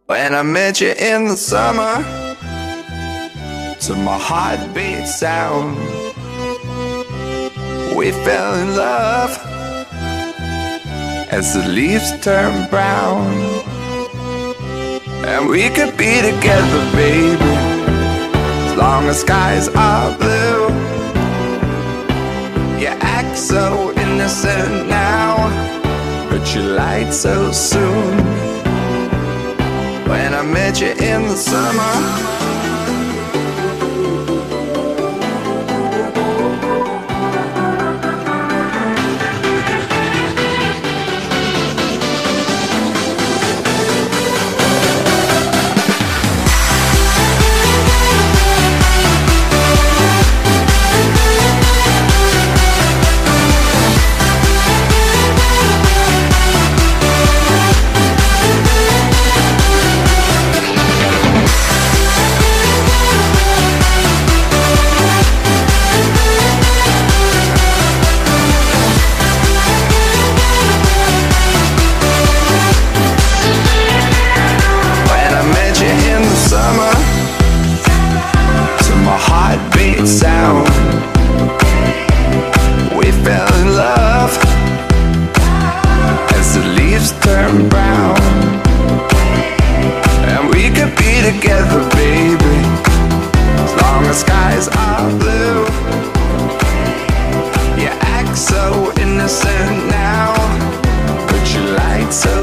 When I met you in the summer, to my heartbeat sound, we fell in love as the leaves turn brown. And we could be together, baby, as long as skies are blue. You act so innocent now, but you lied so soon. When I met you in the summer, heartbeat sound, we fell in love as the leaves turn brown. And we could be together, baby, as long as skies are blue. You act so innocent now, but you lied so